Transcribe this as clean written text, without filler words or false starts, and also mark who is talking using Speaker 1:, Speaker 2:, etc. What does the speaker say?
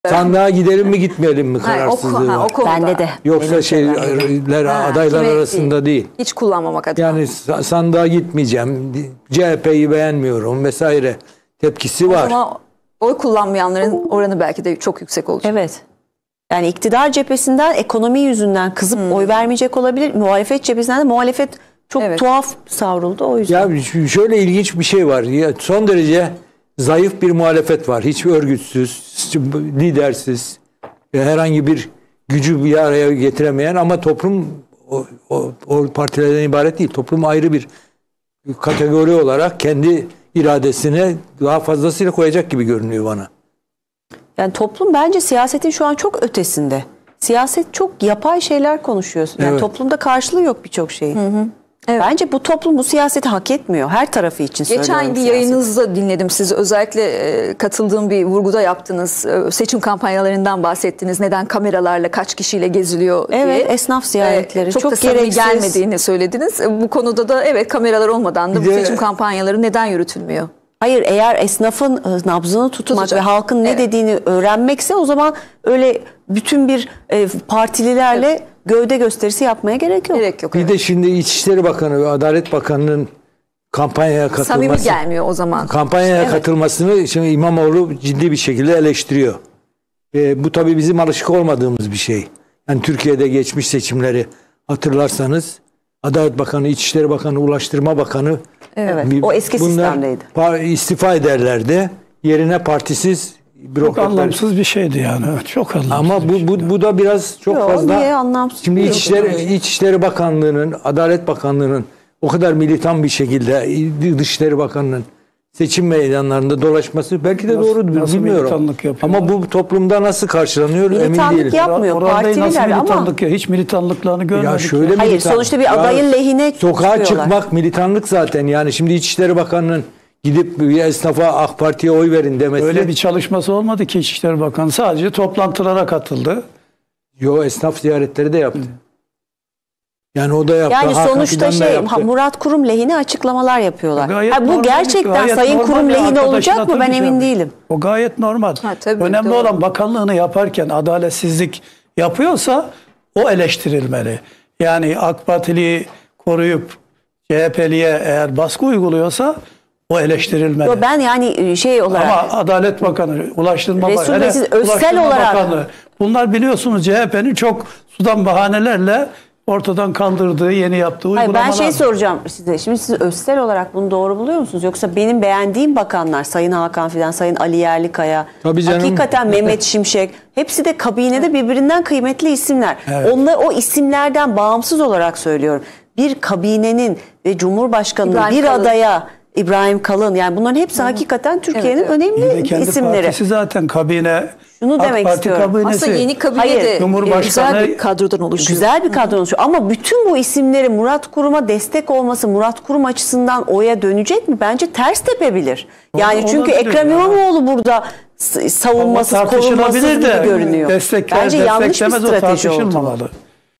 Speaker 1: Sandığa gidelim mi gitmeyelim mi kararsızlığı var.
Speaker 2: Bende de.
Speaker 1: Yoksa adaylar arasında değil.
Speaker 3: Hiç kullanmamak adına.
Speaker 1: Yani sandığa gitmeyeceğim. CHP'yi beğenmiyorum vesaire tepkisi var.
Speaker 3: Ama oy kullanmayanların oranı belki de çok yüksek olacak.
Speaker 2: Evet. Yani iktidar cephesinden ekonomi yüzünden kızıp oy vermeyecek olabilir. Muhalefet cephesinden de muhalefet çok tuhaf savruldu o yüzden.
Speaker 1: Ya şöyle ilginç bir şey var. Ya son derece zayıf bir muhalefet var. Hiç örgütsüz, lidersiz, herhangi bir gücü bir araya getiremeyen ama toplum o partilerden ibaret değil. Toplum ayrı bir kategori olarak kendi iradesine daha fazlasıyla koyacak gibi görünüyor bana.
Speaker 2: Yani toplum bence siyasetin şu an çok ötesinde. Siyaset çok yapay şeyler konuşuyor. Yani toplumda karşılığı yok birçok şeyin. Evet. Bence bu toplum bu siyaseti hak etmiyor. Her tarafı için söylüyorum.
Speaker 3: Geçen bir yayınınızda dinledim sizi. Özellikle katıldığım bir vurguda yaptınız. Seçim kampanyalarından bahsettiniz. Neden kameralarla kaç kişiyle geziliyor diye.
Speaker 2: Evet, esnaf ziyaretleri.
Speaker 3: Çok da samimi gelmediğini söylediniz. Bu konuda da evet kameralar olmadan da bu seçim kampanyaları neden yürütülmüyor?
Speaker 2: Hayır, eğer esnafın nabzını tutmak ve halkın ne dediğini öğrenmekse o zaman öyle bütün bir partililerle gövde gösterisi yapmaya gerek yok.
Speaker 1: Bir de şimdi İçişleri Bakanı ve Adalet Bakanı'nın kampanyaya katılması.
Speaker 3: Samimi gelmiyor o zaman.
Speaker 1: Kampanyaya katılmasını şimdi İmamoğlu ciddi bir şekilde eleştiriyor. Bu tabii bizim alışık olmadığımız bir şey. Yani Türkiye'de geçmiş seçimleri hatırlarsanız Adalet Bakanı, İçişleri Bakanı, Ulaştırma Bakanı
Speaker 2: o eski sistemdeydi.
Speaker 1: İstifa ederlerdi. Yerine partisiz
Speaker 4: çok anlamsız bir şeydi yani. Çok anlamsız.
Speaker 1: Ama bu da biraz çok fazla.
Speaker 2: Niye anlamsız?
Speaker 1: Şimdi İçişleri Bakanlığı'nın, Adalet Bakanlığı'nın o kadar militan bir şekilde Dışişleri Bakanı'nın seçim meydanlarında dolaşması belki de doğrudur bilmiyorum. Ama bu toplumda nasıl karşılanıyor emin değilim.
Speaker 2: Militanlık yapmıyor partililer ama.
Speaker 4: Hiç militanlıklarını görmedik.
Speaker 1: Ya şöyle
Speaker 2: hayır sonuçta bir adayın lehine
Speaker 1: sokağa çıkmak militanlık zaten. Yani şimdi İçişleri Bakanı'nın gidip bir esnafa AK Parti'ye oy verin demesi.
Speaker 4: Öyle bir çalışması olmadı ki İçişleri Bakanı. Sadece toplantılara katıldı.
Speaker 1: Esnaf ziyaretleri de yaptı. Yani o da yaptı.
Speaker 2: Yani sonuçta Murat Kurum lehine açıklamalar yapıyorlar. Bu gerçekten Sayın Kurum lehine olacak mı ben emin değilim.
Speaker 4: O gayet normal. Önemli olan bakanlığını yaparken adaletsizlik yapıyorsa o eleştirilmeli. Yani AK Partili'yi koruyup CHP'liye eğer baskı uyguluyorsa o eleştirilmeli.
Speaker 2: Ben yani olarak.
Speaker 4: Ama Adalet Bakanı, Ulaştırma Bakanı,
Speaker 2: Ulaştırma
Speaker 4: Bakanı bunlar biliyorsunuz CHP'nin çok sudan bahanelerle ortadan kaldırdığı, yeni yaptığı uygulamalar.
Speaker 2: Ben soracağım size. Şimdi siz özel olarak bunu doğru buluyor musunuz? Yoksa benim beğendiğim bakanlar, Sayın Hakan Fidan, Sayın Ali Yerlikaya, hakikaten Mehmet Şimşek, hepsi de kabinede birbirinden kıymetli isimler.
Speaker 4: Evet.
Speaker 2: Onlar o isimlerden bağımsız olarak söylüyorum. Bir kabinenin ve Cumhurbaşkanı'nın bir adaya İbrahim Kalın yani bunların hepsi hakikaten Türkiye'nin önemli
Speaker 4: kendi
Speaker 2: isimleri.
Speaker 4: Partisi zaten kabine.
Speaker 2: Şunu demek istiyorum.
Speaker 4: Kabinesi,
Speaker 3: aslında yeni kabine de güzel bir kadrodan oluşuyor.
Speaker 2: Güzel bir kadrodan oluşuyor. Ama bütün bu isimleri Murat Kurum'a destek olması Murat Kurum açısından oya dönecek mi? Bence ters tepebilir. Yani çünkü Ekrem İmamoğlu burada savunmasız, korunmasız gibi görünüyor.
Speaker 4: Bence yanlış bir strateji oldu.